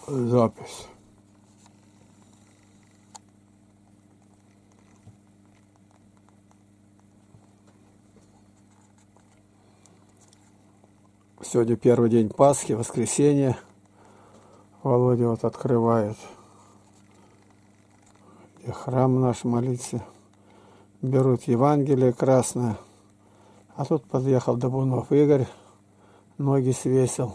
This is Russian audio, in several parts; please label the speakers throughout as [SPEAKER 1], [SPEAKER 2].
[SPEAKER 1] запись. Сегодня первый день Пасхи, воскресенье. Володя вот открывает, и храм наш молится. Берут Евангелие красное. А тут подъехал Добунов Игорь, ноги свесил.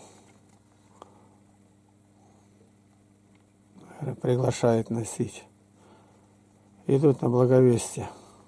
[SPEAKER 1] Приглашает носить. Идут на благовестие.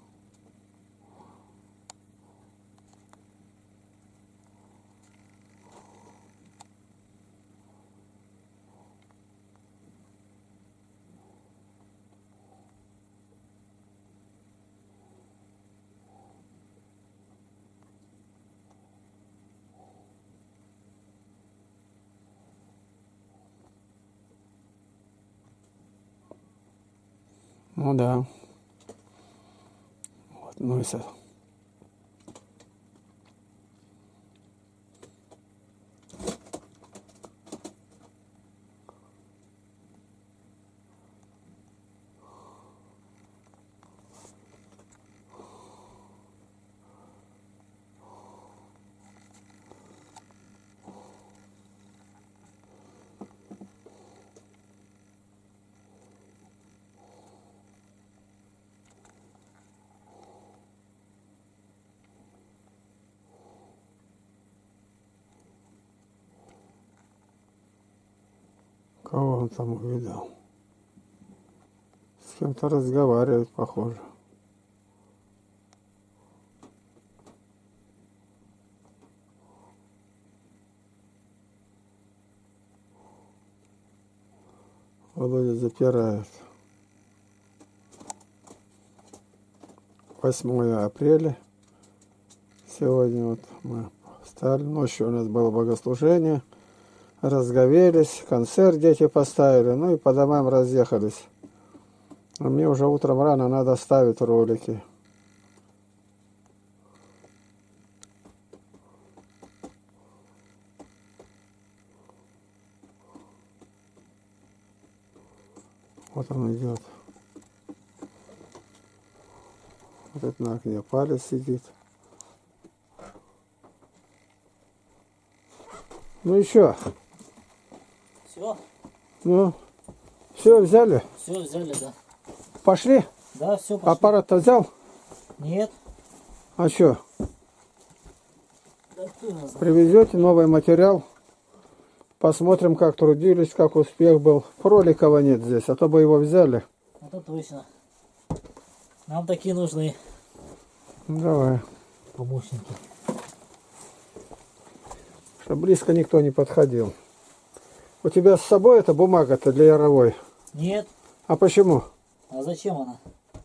[SPEAKER 1] Ну да. Вот, ну и кого он там увидел? С кем-то разговаривает, похоже. Володя запирает. 8 апреля. Сегодня вот мы встали. Ночью у нас было богослужение. Разговелись, концерт дети поставили, ну и по домам разъехались. А мне уже утром рано надо ставить ролики. Вот он идет. Вот это на окне палец сидит. Ну еще.
[SPEAKER 2] Все?
[SPEAKER 1] Ну, все взяли?
[SPEAKER 2] Все взяли, да.
[SPEAKER 1] Пошли?
[SPEAKER 2] Да, все пошли.
[SPEAKER 1] Аппарат-то взял?
[SPEAKER 2] Нет.
[SPEAKER 1] А что?
[SPEAKER 2] Да,
[SPEAKER 1] привезете новый материал. Посмотрим, как трудились, как успех был. Кроликова нет здесь, а то бы его взяли.
[SPEAKER 2] Это точно. Нам такие нужны.
[SPEAKER 1] Давай.
[SPEAKER 2] Помощники.
[SPEAKER 1] Чтобы близко никто не подходил. У тебя с собой эта бумага-то для яровой?
[SPEAKER 2] Нет.
[SPEAKER 1] А почему?
[SPEAKER 2] А зачем она?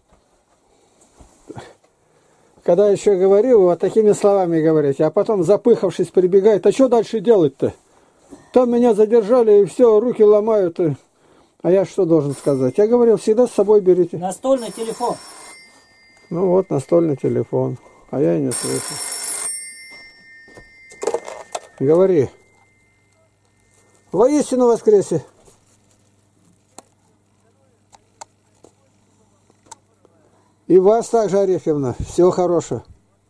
[SPEAKER 1] Когда еще говорил, вот такими словами говорите, а потом, запыхавшись, прибегает, а что дальше делать-то? Там меня задержали, и все, руки ломают. А я что должен сказать? Я говорил, всегда с собой берите.
[SPEAKER 2] Настольный телефон.
[SPEAKER 1] Ну вот, настольный телефон. А я и не слышу. Говори. Воистину воскресе. И вас также, Арефьевна. Всего хорошего.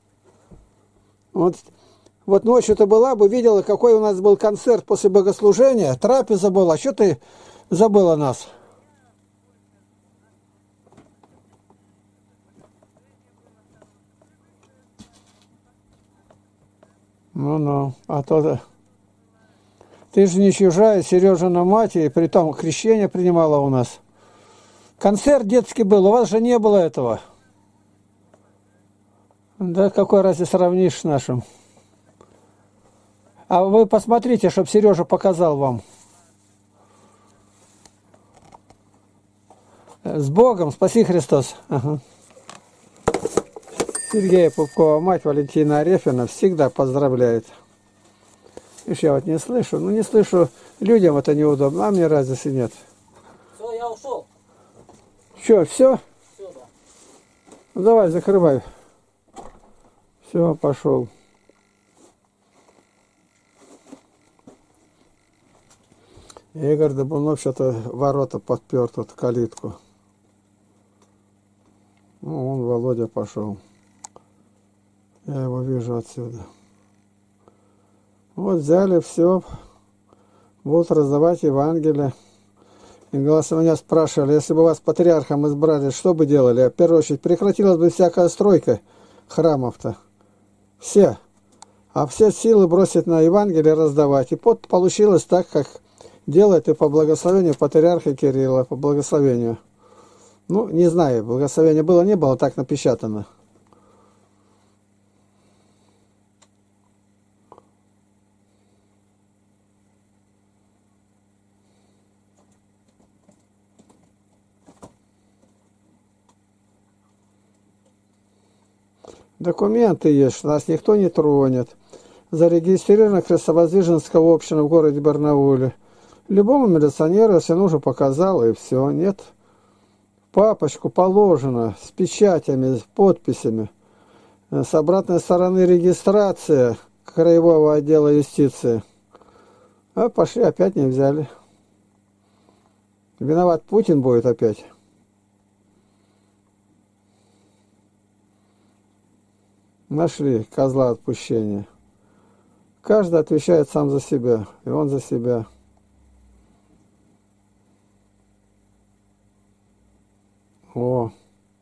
[SPEAKER 1] Вот ночью-то была бы, видела, какой у нас был концерт после богослужения. Трапеза была. Что ты забыла нас? Ну-ну, а то... Ты же не чужая, Сережина мать, и при том крещение принимала у нас. Концерт детский был, у вас же не было этого. Да какой разве сравнишь с нашим? А вы посмотрите, чтобы Сережа показал вам. С Богом, спаси Христос. Ага. Сергея Пупкова мать Валентина Арефьевна всегда поздравляет. Видишь, я вот не слышу. Ну, не слышу. Людям это неудобно, а мне разницы нет.
[SPEAKER 2] Все, я ушел.
[SPEAKER 1] Что, все?
[SPEAKER 2] Все, да.
[SPEAKER 1] Ну, давай, закрывай. Все, пошел. Игорь Добунов что-то ворота подпер, тут калитку. Ну, он, Володя, пошел. Я его вижу отсюда. Вот взяли все, будут раздавать Евангелие. И меня спрашивали, если бы вас патриархом избрали, что бы делали? В первую очередь, прекратилась бы всякая стройка храмов-то. Все. А все силы бросить на Евангелие раздавать. И получилось так, как делает и по благословению патриарха Кирилла, по благословению. Ну, не знаю, благословения было, не было, так напечатано. Документы есть, нас никто не тронет. Зарегистрирована крестовоздвиженская община в городе Барнауле. Любому милиционеру, если нужно, показал, и все. Нет. Папочку положено с печатями, с подписями. С обратной стороны регистрация краевого отдела юстиции. А пошли, опять не взяли. Виноват Путин будет опять. Нашли козла отпущения. Каждый отвечает сам за себя, и он за себя. О.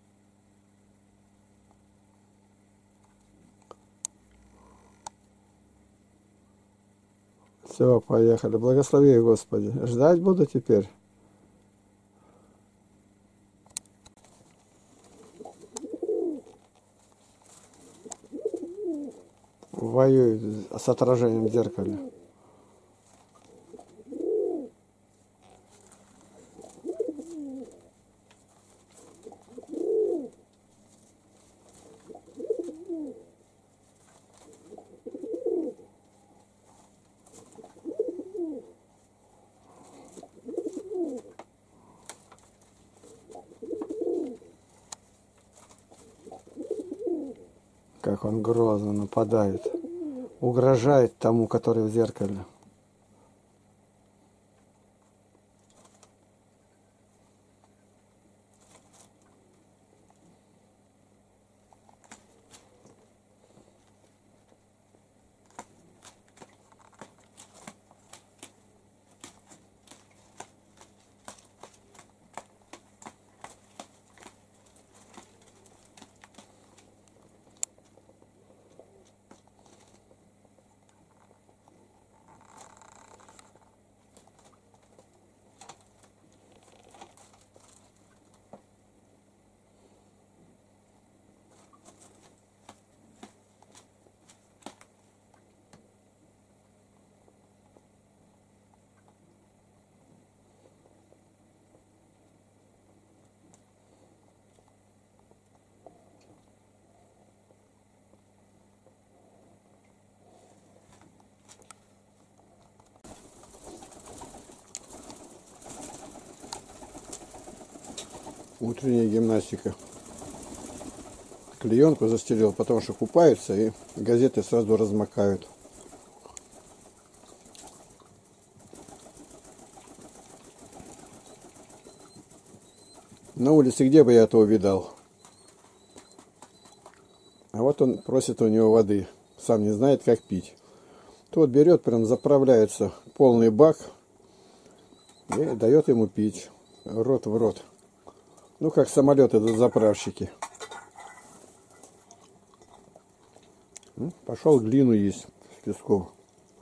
[SPEAKER 1] Все, поехали. Благослови, Господи. Ждать буду теперь. Воюет с отражением в зеркале. Как он грозно нападает. Угрожает тому, который в зеркале. Утренняя гимнастика. Клеенку застелил, потому что купаются и газеты сразу размокают. На улице где бы я этого видал? А вот он просит у него воды. Сам не знает, как пить. Тот берет, прям заправляется полный бак и дает ему пить. Рот в рот. Ну, как самолеты заправщики. Пошел глину есть с песком.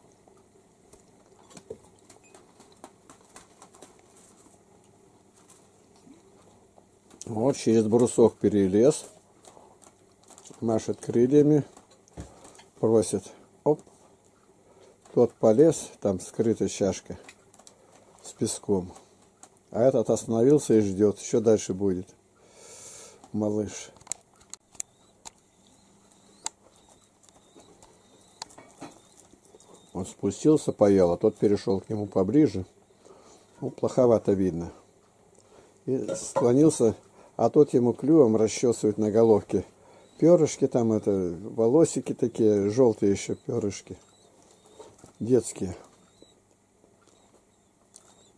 [SPEAKER 1] Вот через брусок перелез. Машет крыльями. Просит. Оп. Тот полез, там скрыта чашка с песком. А этот остановился и ждет. Еще дальше будет. Малыш. Он спустился, поел, а тот перешел к нему поближе. Ну, плоховато видно. И склонился, а тот ему клювом расчесывает на головке. Перышки там, это, волосики такие, желтые еще перышки. Детские.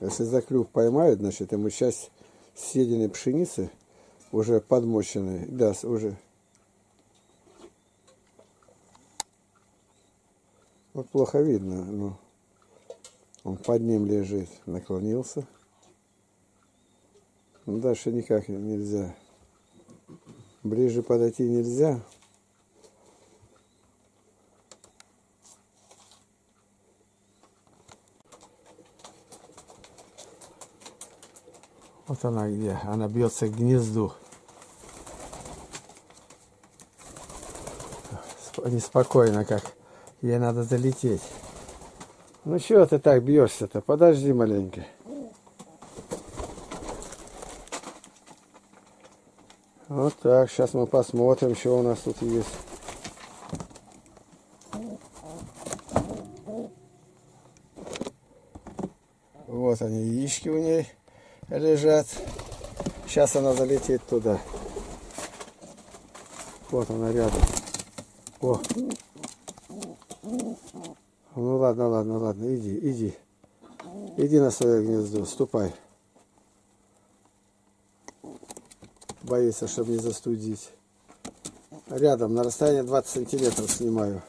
[SPEAKER 1] Если за клюв поймают, значит ему часть съеденной пшеницы, уже подмоченной, даст уже. Вот плохо видно, но он под ним лежит, наклонился. Но дальше никак нельзя. Ближе подойти нельзя. Вот она где, она бьется к гнезду. Неспокойно как, ей надо залететь. Ну чего ты так бьешься-то? Подожди маленько. Вот так, сейчас мы посмотрим, что у нас тут есть. Вот они, яички у ней лежат. Сейчас она залетит туда. Вот она рядом. О. Ну ладно, ладно, ладно, иди, иди. Иди на свое гнездо, ступай. Боится, чтобы не застудить. Рядом, на расстоянии 20 сантиметров снимаю.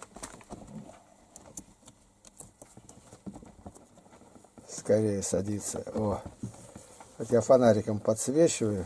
[SPEAKER 1] Скорее садится. О. Вот я фонариком подсвечиваю.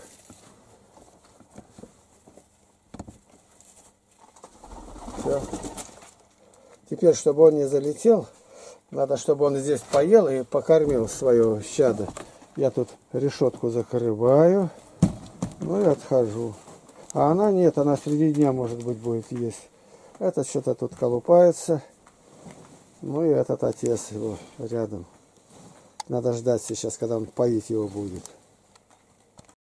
[SPEAKER 1] Все. Теперь, чтобы он не залетел, надо, чтобы он здесь поел и покормил свое чадо. Я тут решетку закрываю, ну и отхожу. А она нет, она среди дня, может быть, будет есть. Этот что-то тут колупается. Ну и этот отец его рядом. Надо ждать сейчас, когда он поить его будет.